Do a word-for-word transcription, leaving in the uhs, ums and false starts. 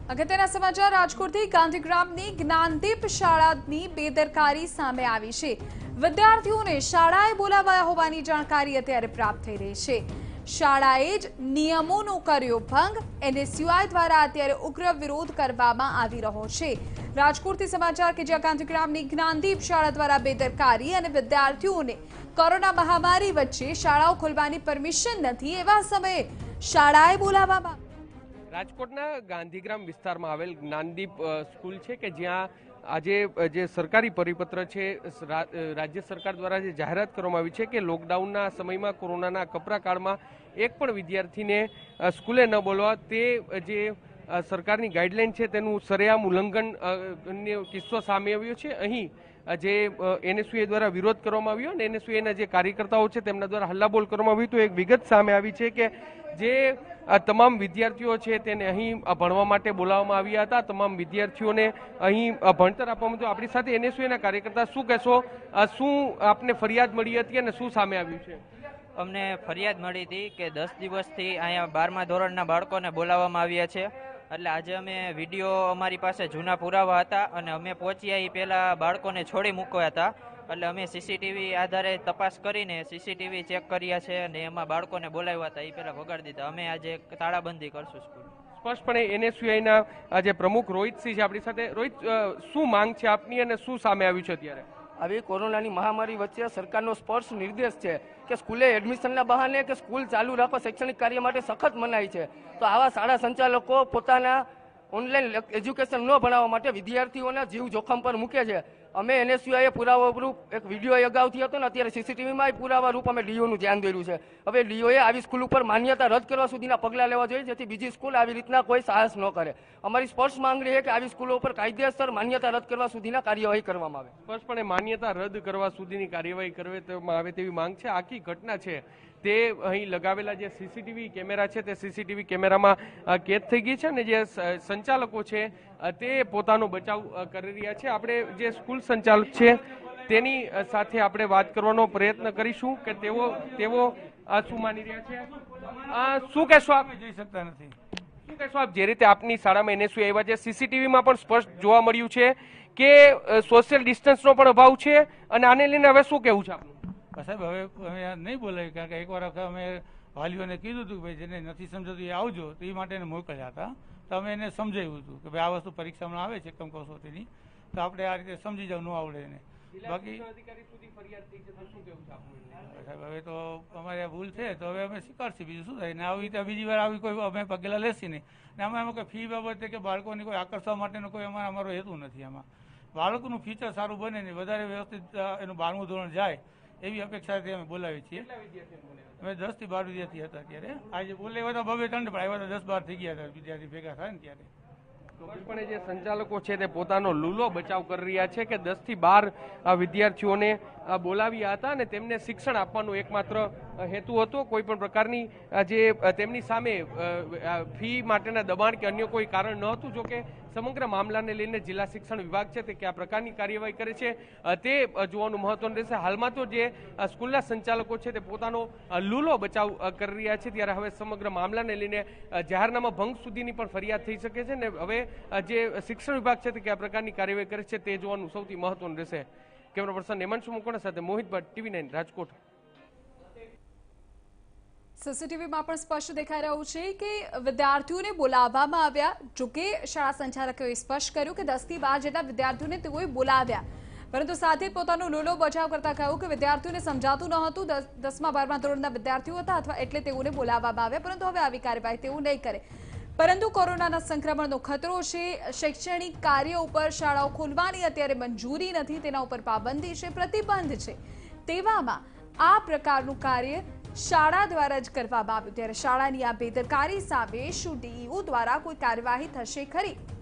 અગત્યના સમાચાર રાજકોટથી ગાંધીગ્રામની જ્ઞાનદીપ શાળાની બેદરકારી સામે આવી છે। વિદ્યાર્થીઓને શાળાએ બોલાવાયા હોવાની જાણકારી અત્યારે પ્રાપ્ત થઈ રહી છે। શાળાએ જ નિયમોનો કર્યો ભંગ। એનએસયુઆઈ દ્વારા અત્યારે ઉગ્ર વિરોધ કરવામાં આવી રહ્યો છે। રાજકોટથી સમાચાર કે જ્યાં ગાંધીગ્રામની જ્ઞાનદીપ શાળા દ્વારા બેદરકારી અને વિદ્યાર્થીઓને કોરોના મહામારી વચ્ચે શાળાઓ ખોલવાની પરમિશન નથી એવા સમયે શાળાએ બોલાવવામાં। રાજકોટના ગાંધીગ્રામ વિસ્તારમાં આવેલ જ્ઞાનદીપ સ્કૂલ છે કે જ્યાં આજે જે સરકારી પરિપત્ર છે રાજ્ય સરકાર દ્વારા જે જાહેરાત કરવામાં આવી છે કે લોકડાઉનના સમયમાં કોરોનાના કપરા કાળમાં એક પણ વિદ્યાર્થીને સ્કૂલે ન બોલવા તે જે સરકારની ગાઈડલાઈન છે તેનું સરેઆમ ઉલ્લંઘન કિસ્સો સામે આવ્યો છે। અહીં જે એનએસયુઆઈ દ્વારા વિરોધ કરવામાં આવ્યો અને એનએસયુઆઈના જે કાર્યકર્તાઓ છે તેમના દ્વારા હલ્લાબોલ કરવામાં આવ્યું તો એક વિગત સામે આવી છે કે જે તમામ વિદ્યાર્થીઓ છે તેને અહીં ભણવા માટે બોલાવવામાં આવ્યા હતા। તમામ વિદ્યાર્થીઓને અહીં ભણતર આપવામાં આવ્યું। આપણી સાથે એનએસયુઆઈના કાર્યકર્તા શું કહેશો, શું આપને ફરિયાદ મળી હતી અને શું સામે આવ્યું છે? અમને ફરિયાદ મળી હતી કે દસ દિવસથી અહીંયા બારમા ધોરણના બાળકોને બોલાવવામાં આવ્યા છે। એટલે આજે અમે વિડીયો અમારી પાસે જૂના પુરાવા હતા અને અમે પહોંચ્યા એ પહેલાં બાળકોને છોડી મૂક્યા હતા। એટલે અમે સીસીટીવી આધારે તપાસ કરીને સીસીટીવી ચેક કર્યા છે અને એમાં બાળકોને બોલાવ્યા હતા એ પહેલાં ભગાડી દીધા। અમે આજે તાળાબંધી કરશું સ્કૂલ। સ્પષ્ટપણે એનએસયુઆઈના જે પ્રમુખ રોહિતસિંહ છે આપણી સાથે। રોહિત, શું માંગ છે આપની અને શું સામે આવ્યું છે અત્યારે? આવી કોરોનાની મહામારી વચ્ચે સરકારનો સ્પષ્ટ નિર્દેશ છે કે સ્કૂલે એડમિશનના બહાને કે સ્કૂલ ચાલુ રાખવા શૈક્ષણિક કાર્ય માટે સખત મનાઈ છે। તો આવા શાળા સંચાલકો પોતાના ઓનલાઈન એજ્યુકેશન ન ભણાવવા માટે વિદ્યાર્થીઓના જીવ જોખમ પર મૂકે છે। અમે એનએસયુઆઈએ પુરાવા રૂપ એક વિડીયો અગાઉથી હતો ને અત્યારે સીસીટીવીમાં પુરાવા રૂપ અમે ડીઓનું ધ્યાન દોર્યું છે। હવે ડીઓએ આવી સ્કૂલ ઉપર માન્યતા રદ કરવા સુધીના પગલાં લેવા જોઈએ જેથી બીજી સ્કૂલ આવી રીતના કોઈ સાહસ ન કરે। અમારી સ્પષ્ટ માંગણી છે કે આવી સ્કૂલો ઉપર કાયદેસર માન્યતા રદ કરવા સુધીના કાર્યવાહી કરવામાં આવે। સ્પષ્ટપણે માન્યતા રદ કરવા સુધીની કાર્યવાહી કરવામાં આવે તેવી માંગ છે। આખી ઘટના છે તે અહીં લગાવેલા જે સીસીટીવી કેમેરા છે તે સીસીટીવી કેમેરામાં કેદ થઈ ગઈ છે અને જે સંચાલકો છે તે પોતાનો બચાવ કરી રહ્યા છે। આપણે જે સ્કૂલ સંચાલક છે તેની સાથે આપણે વાત કરવાનો પ્રયત્ન કરીશું કે તેઓ તેઓ શું માની રહ્યા છે। શું કહેશો આપ? જઈ શકતા નથી। શું કહેશો આપ? જે રીતે આપની શાળામાં એનએસયુઆઈ આવ્યા છે, સીસીટીવીમાં પણ સ્પષ્ટ જોવા મળ્યું છે કે સોશિયલ ડિસ્ટન્સનો પણ અભાવ છે અને આને લઈને હવે શું કહેવું છે આપનું? સાહેબ હવે અમે નહીં બોલાય કારણ કે એકવાર અમે વાલીઓને કીધું હતું કે ભાઈ જેને નથી સમજાતું એ આવજો તો એ માટે એને મોકલ્યા હતા। તો અમે એને સમજાવ્યું હતું કે ભાઈ આ વસ્તુ પરીક્ષામાં આવે છે કમ કસોટીની તો આપણે આ રીતે સમજી જાવ ન આવડે એને। બાકી સાહેબ હવે તો અમારે ભૂલ છે તો હવે અમે સ્વીકારશું, બીજું શું થાય ને આવી રીતે બીજી વાર આવી કોઈ અમે પગલાં લેશી નહીં। ને અમે એમાં કોઈ ફી બાબતે કે બાળકોને કોઈ આકર્ષવા માટેનો કોઈ અમારો અમારો હેતુ નથી। આમાં બાળકોનું ફ્યુચર સારું બને ને વધારે વ્યવસ્થિત એનું બારમું ધોરણ જાય એવી અપેક્ષાથી અમે બોલાવીએ છીએ। અમે દસ થી બાર વિદ્યાર્થી હતા ત્યારે, આજે બોલાવ્યા હતા બબે ત્રણ પણ આવ્યા હતા દસ બાર થઈ ગયા હતા વિદ્યાર્થી ભેગા થાય ને ત્યારે। પણ જે સંચાલકો છે તે પોતાનો લૂલો બચાવ કરી રહ્યા છે કે દસ થી બાર વિદ્યાર્થીઓને બોલાવ્યા હતા અને તેમને શિક્ષણ આપવાનો એકમાત્ર હેતુ હતો। કોઈ પણ પ્રકારની જે તેમની સામે ફી માટેના દબાણ કે અન્ય કોઈ કારણ ન હતું। જો કે સમગ્ર મામલાને લઈને જિલ્લા શિક્ષણ વિભાગ છે તે કયા પ્રકારની કાર્યવાહી કરે છે તે જોવાનું મહત્વનું રહેશે। હાલમાં તો જે સ્કૂલના સંચાલકો છે તે પોતાનો લૂલો બચાવ કરી રહ્યા છે ત્યારે હવે સમગ્ર મામલાને લઈને જાહેરનામા ભંગ સુધીની પણ ફરિયાદ થઈ શકે છે ને હવે જે શિક્ષણ વિભાગ છે તે કયા પ્રકારની કાર્યવાહી કરે છે તે જોવાનું સૌથી મહત્વનું રહેશે। કેમેરા પર્સન હેમાંશુ મુકોણા સાથે મોહિત ભટ્ટ, ટીવી નાઇન, રાજકોટ। સીસીટીવીમાં પણ સ્પષ્ટ દેખાઈ રહ્યું છે કે વિદ્યાર્થીઓને બોલાવવામાં આવ્યા। જોકે શાળા સંચાલકોએ સ્પષ્ટ કર્યું કે દસ થી બાર જેટલા વિદ્યાર્થીઓને તેઓએ બોલાવ્યા, પરંતુ સાથે પોતાનો લોલો બચાવ કરતા કહ્યું કે વિદ્યાર્થીઓને સમજાતું ન હતું, દસમા બારમા ધોરણના વિદ્યાર્થીઓ હતા અથવા એટલે તેઓને બોલાવવામાં આવ્યા, પરંતુ હવે આવી કાર્યવાહી તેઓ નહીં કરે। પરંતુ કોરોનાના સંક્રમણનો ખતરો છે, શૈક્ષણિક કાર્ય ઉપર શાળાઓ ખોલવાની અત્યારે મંજૂરી નથી, તેના ઉપર પાબંદી છે, પ્રતિબંધ છે। તેવામાં આ પ્રકારનું કાર્ય શાળા દ્વારા જ કરવામાં આવ્યું ત્યારે શાળાની આ બેદરકારી સામે શું ડીઈઓ દ્વારા કોઈ કાર્યવાહી થશે ખરી?